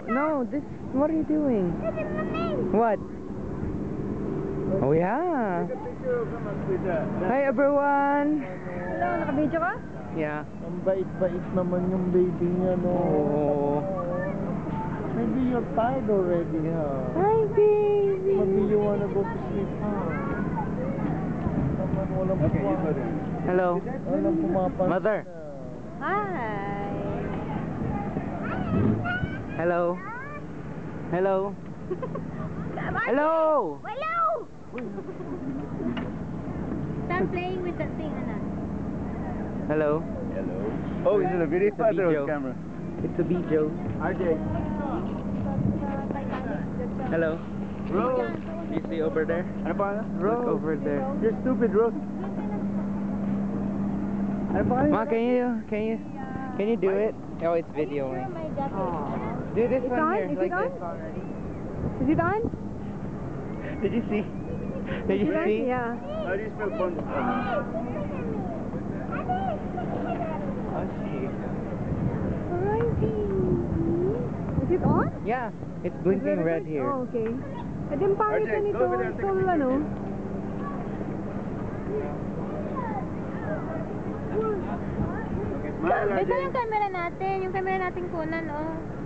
No, this. What are you doing? What? Oh yeah. Hi everyone. Hello, naka-video ka? Yeah. Ang bait-bait naman yung baby niya, no? Oh. Maybe you're tired already, huh? Hi baby. Maybe you wanna go to sleep, huh? Naman walang Hello. Walang pumapansin. Mother. Hi. Hello. Hello. Hello. Hello! Stop playing with that thing, Anak. Hello. Hello. Oh, is it a video? It's a video. Camera. It's a video. RJ. Hello. Rose. You see over there? Ano pangalan? Look over there. You're stupid, Rose. Ano pangalan? Ma, can you do it? Oh, it's videoing. Do this It's one on? here, Is like it on? this already. Is it on? Did you see? Did you see? Yeah. How do you spell fun? Is it on? Yeah, it's blinking red here. Oh, okay. Eh, din pangit na nito. Full, ano? Ito yung camera natin. Yung camera natin kunan, oh.